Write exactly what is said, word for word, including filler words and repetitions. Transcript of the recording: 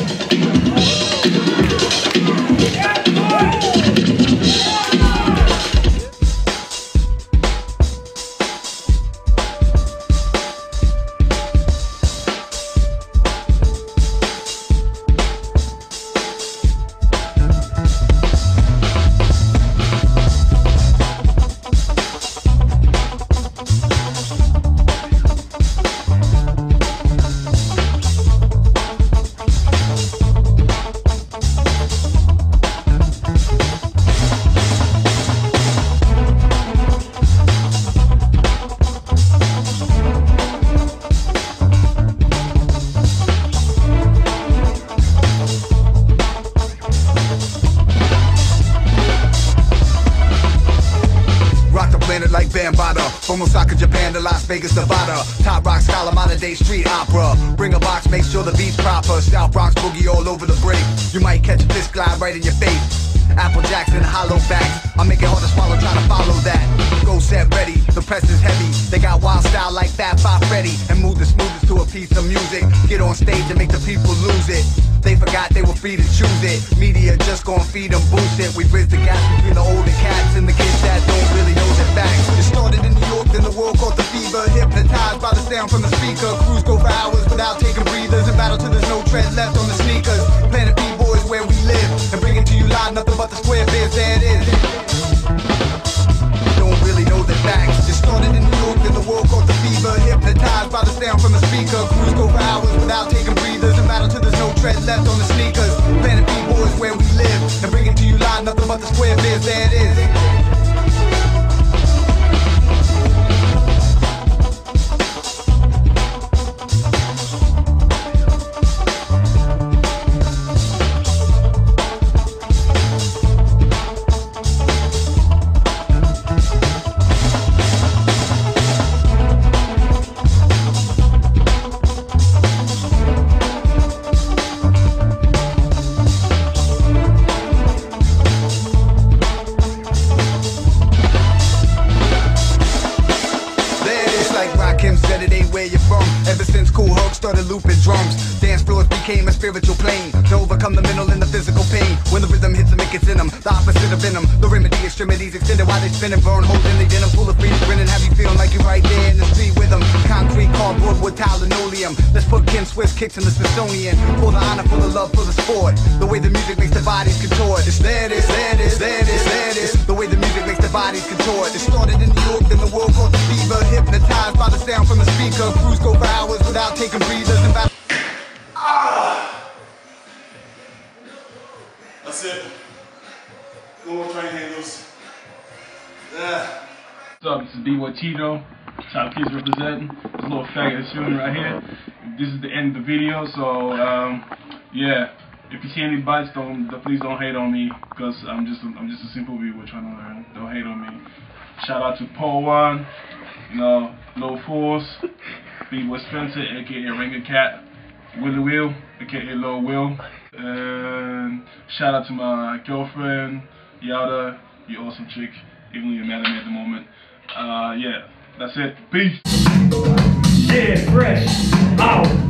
Like Bambaataa, from Osaka, Japan to Las Vegas, Nevada. Top rock scholar, modern day street opera. Bring a box, make sure the beat's proper. South Bronx boogie all over the break. You might catch a fish glide right in your face. Apple Jackson, hollow backs. I make it hard to swallow, trying to follow that. Go set ready, the press is heavy. They got wild style like Fat Five Freddy. And move the smoothest to a piece of music. Get on stage and make the people lose it. They forgot they were free to choose it. Media just gon' feed them bullshit. We bridge the gap between the older cats and the kids that don't really know the facts. It started in New York, then the world caught the fever. Hypnotized by the sound from the speaker. Crews go for hours without taking breathers. In battle till there's no tread left on the sneakers. Planet B-boys where we live. And bringing to you live nothing but the square biz. There it is. Don't really know the facts. It started in New York, then the world caught the fever. Hypnotized by the sound from the speaker. Crews go for hours without taking breathers. In battle till there's no tread left on the sneakers. Planet B-boys where we live. And bringing to you live nothing but the square biz. There it is. Kim said it ain't where you're from. Ever since Cool Herc started looping drums, dance floors became a spiritual plane to overcome the mental and the physical pain. When the rhythm hits them, it gets in them. The opposite of venom, the remedy, extremities extended while they spinning, burn holes in they denim, full of freeze, grinning, have you feeling like you're right there in the street with them. Concrete, cardboard, wood, tile, linoleum. Let's put Ken Swiss kicks in the Smithsonian. For the honor, for the love, for the sport. The way the music makes the bodies contort. It's there, it is, there it is, there it is, there it is. The way the music makes the bodies contort. It started in New York, then the world caught the fever. Hypnotized by the sound from the speaker. Crews go for hours without taking breathers and battle. Ah! That's it. No more train handles. Yeah. What's up? This is B-Boy Tito. Top Kids representing. This little faggot is filming right here. This is the end of the video, so um, yeah. If you see any bites, don't please don't hate on me, because I'm just a, I'm just a simple B-Boy trying to learn. Don't hate on me. Shout out to Paul One, you know, Low Force, B-Boy Spencer, aka Ringer Cat, Willie Will, aka Low Will, and shout out to my girlfriend, Yada, you awesome chick, even though you're mad at me at the moment. Uh, yeah, that's it. Peace. Yeah, fresh out.